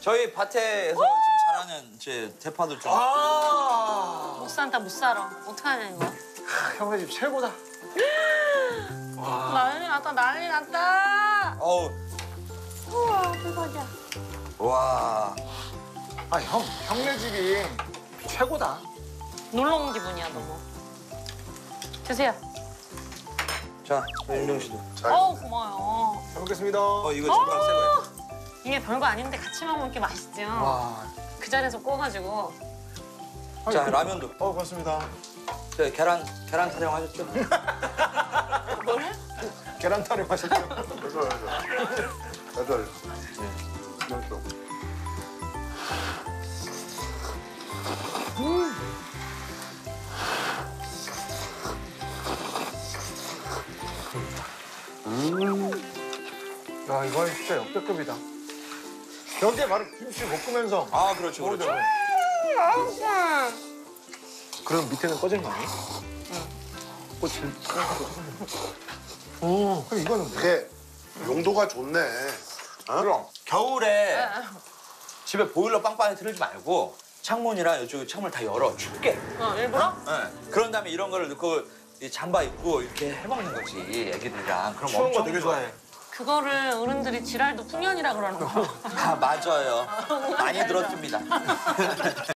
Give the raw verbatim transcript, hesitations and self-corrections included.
저희 밭에서 지금 자라는 이제 대파도 좀. 아 못 산다 못 살아. 어떡하냐 이거. 형네 집 최고다. 난리 났다 난리 났다. 어우. 우와 대박이야. 와. 아 형 형네 집이 최고다. 놀러 온 기분이야 너무. 드세요. 자, 윤정 씨도. 어우 고마워요. 잘 먹겠습니다. 어, 이거 젓가락 새 거예요. 이게 별거 아닌데 같이 먹으면 이렇게 맛있죠. 와. 그 자리에서 구워가지고. 자, 아이고. 라면도. 어 고맙습니다. 저 계란 계란 타령하셨죠? 뭘? 계란 타령 하셨죠? 해줘, 해줘. 해줘, 해줘. 네. 좀. 야 이건 진짜 역대급이다. 여기에 바로 김치 볶으면서 아, 그렇죠, 먹어도 그렇죠. 되고. 그럼 밑에는 꺼지는 거 아니야? 응. 꽃이. 오, 그럼 이거는 뭐야? 이게 용도가 좋네. 어? 그럼. 겨울에 집에 보일러 빵빵히 틀지 말고 창문이랑 이쪽 창문을 다 열어 춥게. 어 일부러? 네. 그런 다음에 이런 거를 넣고 이 잠바 입고 이렇게 해먹는 거지 애기들이랑. 그럼 추운 거 엄청 되게 좋아해. 그거를 어른들이 지랄도 풍년이라 그러는 거. 아, 맞아요. 많이 들었습니다.